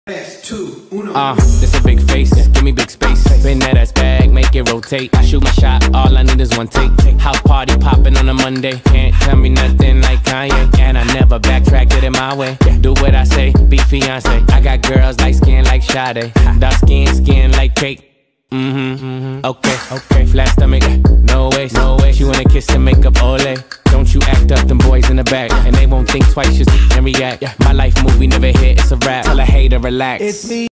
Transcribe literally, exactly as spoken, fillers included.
Two, uno. Uh, this a big face, give me big space. Spin that ass bag, make it rotate. I shoot my shot, all I need is one take. House party popping on a Monday. Can't tell me nothing like Kanye. And I never backtrack, get it my way. Do what I say, be fiance. I got girls light skin like Sade, dark skin, skin like cake. Mm-hmm, mm-hmm, okay, okay. Flat stomach, no way, no way. She wanna kiss and make up, ole. Don't you act up, them boys in the back, and they won't think twice, just and react. My life movie never hit, it's a rap. Tell a hater relax. It's me.